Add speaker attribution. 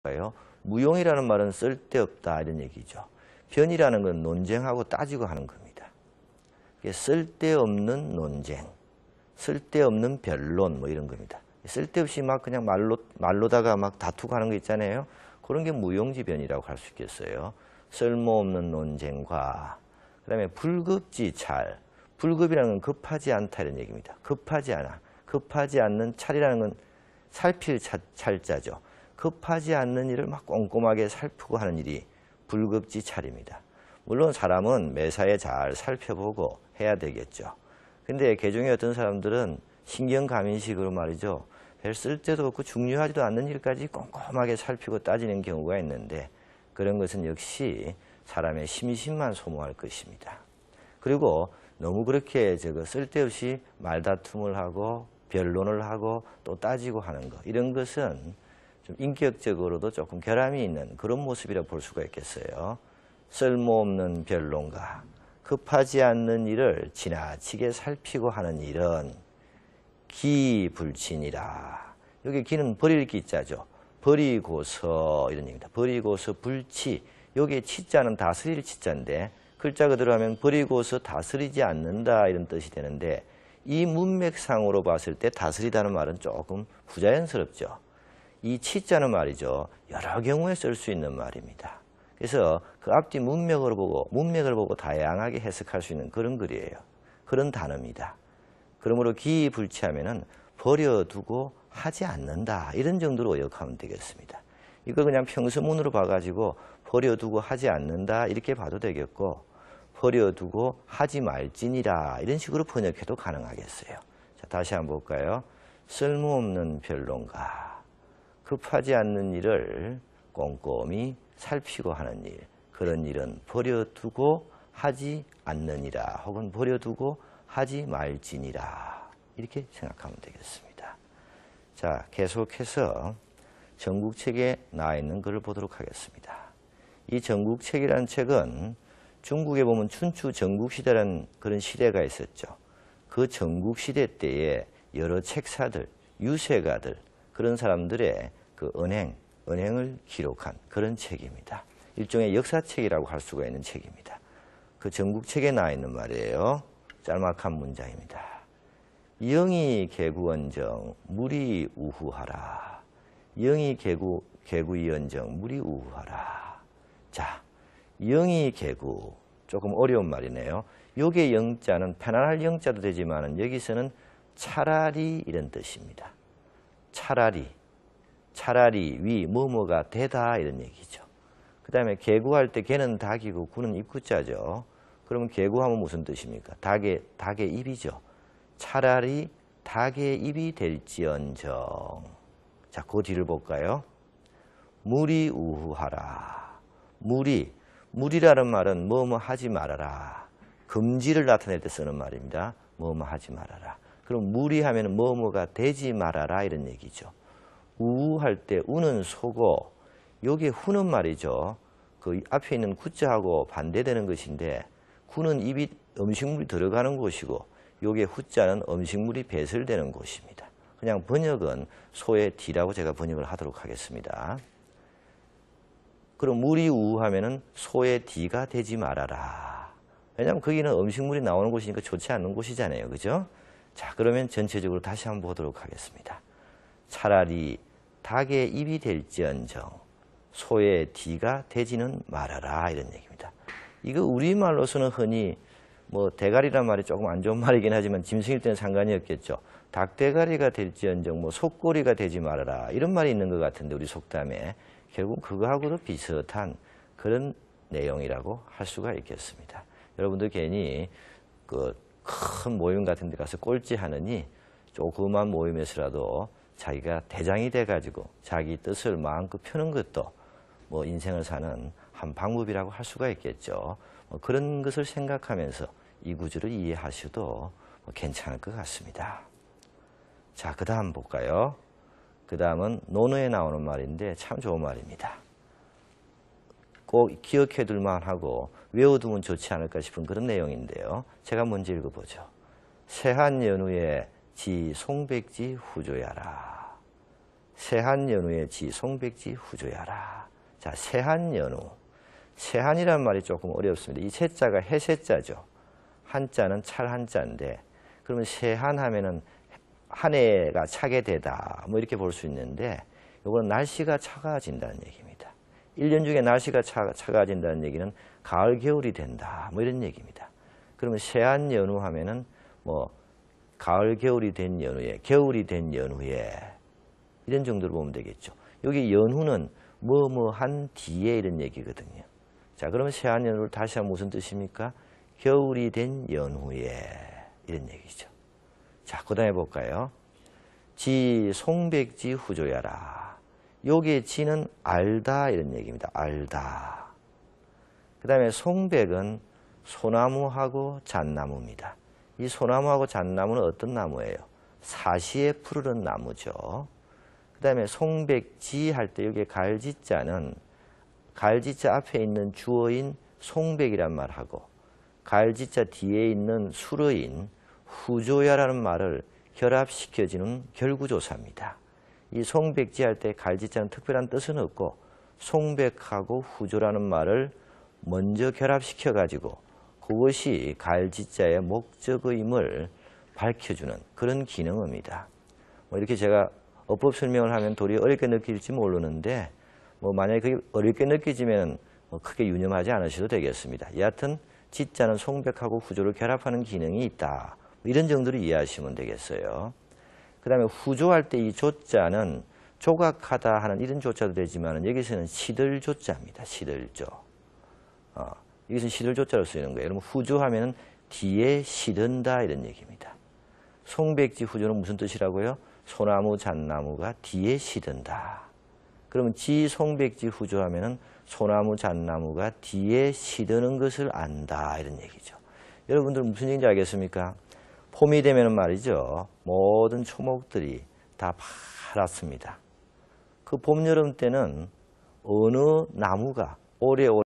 Speaker 1: 볼까요? 무용이라는 말은 쓸데없다 이런 얘기죠. 변이라는 건 논쟁하고 따지고 하는 겁니다. 쓸데없는 논쟁, 쓸데없는 변론 뭐 이런 겁니다. 쓸데없이 막 그냥 말로다가 막 다투고 하는 거 있잖아요. 그런 게 무용지변이라고 할 수 있겠어요. 쓸모없는 논쟁과 그다음에 불급지찰, 불급이라는 건 급하지 않다 이런 얘기입니다. 급하지 않아. 급하지 않는 찰이라는 건 살필 찰자죠. 급하지 않는 일을 막 꼼꼼하게 살피고 하는 일이 불급지찰입니다. 물론 사람은 매사에 잘 살펴보고 해야 되겠죠. 근데 개중에 어떤 사람들은 신경감인식으로 말이죠. 별 쓸데도 없고 중요하지도 않는 일까지 꼼꼼하게 살피고 따지는 경우가 있는데 그런 것은 역시 사람의 심신만 소모할 것입니다. 그리고 너무 그렇게 쓸데없이 말다툼을 하고 변론을 하고 또 따지고 하는 것 이런 것은 좀 인격적으로도 조금 결함이 있는 그런 모습이라 볼 수가 있겠어요. 쓸모없는 변론과 급하지 않는 일을 지나치게 살피고 하는 일은 기불친이라. 여기 기는 버릴 기자죠. 버리고서 이런 얘기입니다. 버리고서 불치. 여기에 치자는 다스릴 치자인데 글자 그대로 하면 버리고서 다스리지 않는다 이런 뜻이 되는데 이 문맥상으로 봤을 때 다스리다는 말은 조금 부자연스럽죠. 이 치자는 말이죠. 여러 경우에 쓸 수 있는 말입니다. 그래서 그 앞뒤 문맥을 보고 다양하게 해석할 수 있는 그런 글이에요. 그런 단어입니다. 그러므로 기불치하면은 버려두고 하지 않는다 이런 정도로 의역하면 되겠습니다. 이걸 그냥 평서문으로 봐가지고 버려두고 하지 않는다 이렇게 봐도 되겠고 버려두고 하지 말지니라 이런 식으로 번역해도 가능하겠어요. 자, 다시 한번 볼까요? 쓸모없는 변론과 급하지 않는 일을 꼼꼼히 살피고 하는 일 그런 일은 버려두고 하지 않느니라 혹은 버려두고 하지 말지니라 이렇게 생각하면 되겠습니다. 자, 계속해서 전국책에 나와 있는 글을 보도록 하겠습니다. 이 전국책이라는 책은 중국에 보면 춘추 전국시대라는 그런 시대가 있었죠. 그 전국시대 때에 여러 책사들, 유세가들 그런 사람들의 그 언행을 기록한 그런 책입니다. 일종의 역사책이라고 할 수가 있는 책입니다. 그 전국책에 나와 있는 말이에요. 짤막한 문장입니다. 영이 개구언정 무리 우후하라. 영이 개구이언정 무리 우후하라. 자, 영이 개구 조금 어려운 말이네요. 요게 영자는 편안할 영자도 되지만 여기서는 차라리 이런 뜻입니다. 차라리 위 뭐뭐가 되다 이런 얘기죠. 그 다음에 개구할 때 개는 닭이고 구는 입구자죠. 그러면 개구하면 무슨 뜻입니까? 닭의 입이죠. 차라리 닭의 입이 될지언정. 자, 그 뒤를 볼까요? 무리 우후하라. 무리라는 말은 뭐뭐 하지 말아라. 금지를 나타낼 때 쓰는 말입니다. 뭐뭐 하지 말아라. 그럼 무리하면 뭐뭐가 되지 말아라 이런 얘기죠. 우할 때 우는 소고 여기에 후는 말이죠. 그 앞에 있는 구자하고 반대되는 것인데 구는 입이 음식물이 들어가는 곳이고 여기에 후자는 음식물이 배설되는 곳입니다. 그냥 번역은 소의 뒤라고 제가 번역을 하도록 하겠습니다. 그럼 무리 우하면은 소의 뒤가 되지 말아라. 왜냐하면 거기는 음식물이 나오는 곳이니까 좋지 않은 곳이잖아요. 그죠? 자, 그러면 전체적으로 다시 한번 보도록 하겠습니다. 차라리 닭의 입이 될지언정 소의 뒤가 되지는 말아라 이런 얘기입니다. 이거 우리말로서는 흔히 뭐 대가리란 말이 조금 안 좋은 말이긴 하지만 짐승일 때는 상관이 없겠죠. 닭대가리가 될지언정 뭐 속꼬리가 되지 말아라 이런 말이 있는 것 같은데 우리 속담에 결국 그거하고도 비슷한 그런 내용이라고 할 수가 있겠습니다. 여러분들 괜히 그 큰 모임 같은 데 가서 꼴찌하느니 조그만 모임에서라도 자기가 대장이 돼가지고 자기 뜻을 마음껏 펴는 것도 뭐 인생을 사는 한 방법이라고 할 수가 있겠죠. 그런 것을 생각하면서 이 구조를 이해하셔도 괜찮을 것 같습니다. 자, 그 다음 볼까요? 그 다음은 논어에 나오는 말인데 참 좋은 말입니다. 꼭 기억해둘 만하고 외워두면 좋지 않을까 싶은 그런 내용인데요. 제가 먼저 읽어보죠. 세한 연후에 지 송백지 후조야라. 세한연우의 지 송백지 후조야라. 자, 세한연우. 세한이란 말이 조금 어렵습니다. 이 세자가 해세자죠. 한자는 찰 한자인데, 그러면 세한하면은 한 해가 차게 되다, 뭐 이렇게 볼 수 있는데, 이건 날씨가 차가워진다는 얘기입니다. 1년 중에 날씨가 차가워진다는 얘기는 가을, 겨울이 된다, 뭐 이런 얘기입니다. 그러면 세한연우 하면은 뭐 가을, 겨울이 된 연후에, 겨울이 된 연후에, 이런 정도로 보면 되겠죠. 여기 연후는 뭐뭐한 뒤에 이런 얘기거든요. 자, 그러면 세한연후를 다시 하면 무슨 뜻입니까? 겨울이 된 연후에, 이런 얘기죠. 자, 그 다음에 볼까요? 지 송백지 후조야라. 여기에 지는 알다, 이런 얘기입니다. 알다. 그 다음에 송백은 소나무하고 잣나무입니다. 이 소나무하고 잣나무는 어떤 나무예요? 사시에 푸르른 나무죠. 그 다음에 송백지 할 때 여기 갈지자는 갈지자 앞에 있는 주어인 송백이란 말하고 갈지자 뒤에 있는 수러인 후조야라는 말을 결합시켜지는 결구조사입니다. 이 송백지 할 때 갈지자는 특별한 뜻은 없고 송백하고 후조라는 말을 먼저 결합시켜 가지고 그것이 갈지자의 목적의임을 밝혀주는 그런 기능입니다. 뭐 이렇게 제가 어법 설명을 하면 도리어 어렵게 느낄지 모르는데, 뭐 만약에 그게 어렵게 느껴지면 뭐 크게 유념하지 않으셔도 되겠습니다. 여하튼 지자는 송백하고 후조를 결합하는 기능이 있다, 뭐 이런 정도로 이해하시면 되겠어요. 그 다음에 후조할 때 이 조자는 조각하다 하는 이런 조자도 되지만 여기서는 시들조자입니다. 시들조. 여기서 시들조자로 쓰이는 거예요. 여러분 후조하면은 뒤에 시든다, 이런 얘기입니다. 송백지 후조는 무슨 뜻이라고요? 소나무, 잣나무가 뒤에 시든다. 그러면 지 송백지 후조하면은 소나무, 잣나무가 뒤에 시드는 것을 안다, 이런 얘기죠. 여러분들 무슨 얘기인지 알겠습니까? 봄이 되면 말이죠. 모든 초목들이 다 파랗습니다. 그 봄, 여름 때는 어느 나무가 오래오래